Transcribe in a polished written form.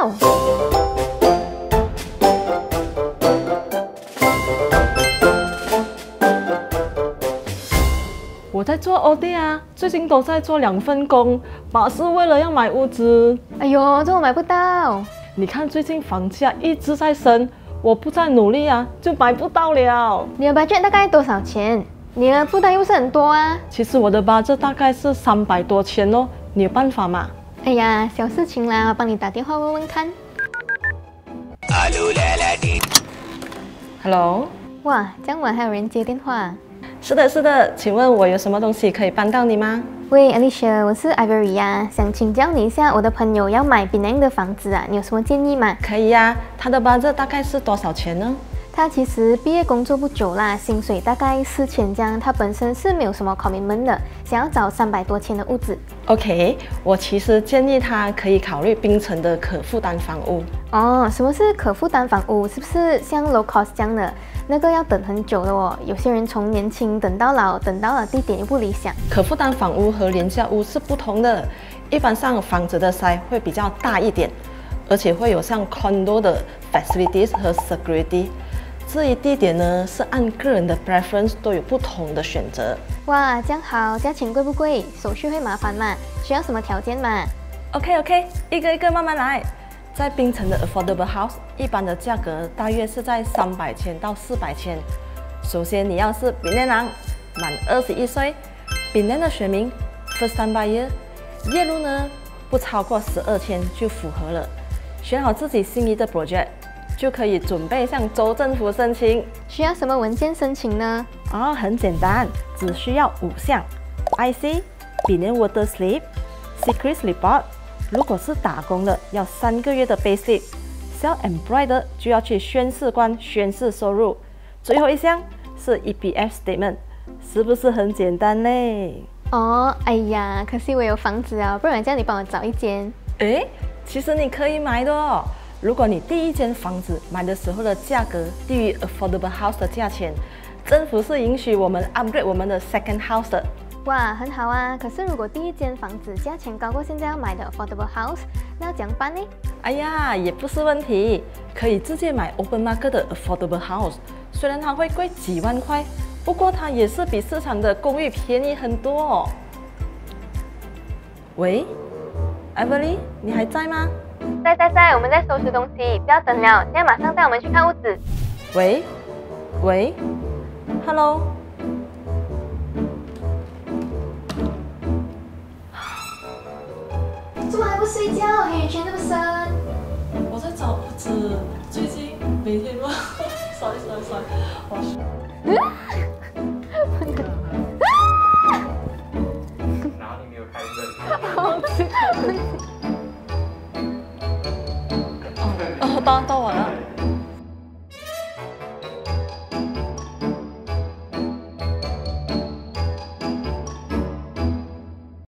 我在做 OD 啊，最近都在做2份工，把是为了要买屋子。 哎呦，这我买不到。 你看最近房价一直在升，我不再努力啊，就买不到了。 你的 budget 大概多少钱？你的负担又是很多啊。 其实我的 budget 大概是300多千哦，你有办法吗？ 哎呀，小事情啦，我帮你打电话问问看。 Hello。 哇，这样晚还有人接电话。 是的，是的，请问我有什么东西可以帮到你吗？ 喂 ，Alicia， 我是 Ivory 呀，想请教你一下，我的朋友要买 Penang 的房子啊，你有什么建议吗？ 可以呀，他的 budget 大概是多少钱呢？ 他其实毕业工作不久啦，薪水大概4000这样，他本身是没有什么 commitment 的，想要找300多千的屋子。 OK， 我其实建议他可以考虑槟城的可负担房屋。 哦，什么是可负担房屋？是不是像 low cost 这样的？那个要等很久的哦，有些人从年轻等到老，等到了地点又不理想。 可负担房屋和廉价屋是不同的，一般上房子的 size 会比较大一点，而且会有像 condo 的 facilities 和 security。至于地点呢，是按个人的 preference 都有不同的选择。 哇，这样好，价钱贵不贵？手续会麻烦吗？需要什么条件吗 ？OK， 一个一个慢慢来。在槟城的 affordable house， 一般的价格大约是在300千到400千。首先，你要是槟城人，满21岁，槟城的选民 ，first time buyer， 月入呢不超过12千就符合了。选好自己心仪的 project， 就可以准备向州政府申请。 需要什么文件申请呢？ 很简单，只需要5项 ：IC、槟城 water slip、secret report。如果是打工的，要3个月的 basic；self-employed 的就要去宣誓官宣誓收入。最后一项是 EPF statement， 是不是很简单呢？ 哎呀，可惜我有房子啊，不然叫你帮我找一间。 其实你可以买的哦。如果你第一间房子买的时候的价格低于 affordable house 的价钱，政府是允许我们 upgrade 我们的 second house 的。 哇，很好啊！可是如果第一间房子价钱高过现在要买的 affordable house， 那要怎样办呢？ 哎呀，也不是问题，可以直接买 open market 的 affordable house。虽然它会贵几万块，不过它也是比市场的公寓便宜很多哦。喂 ，Everly， 你还在吗？ 在，我们在收拾东西，不要等了，现在马上带我们去看屋子。 喂 ，Hello。 怎么还不睡觉？黑眼圈这么深。 我在找屋子，最近每天都sorry， 我哪里没有开灯？ 到我了。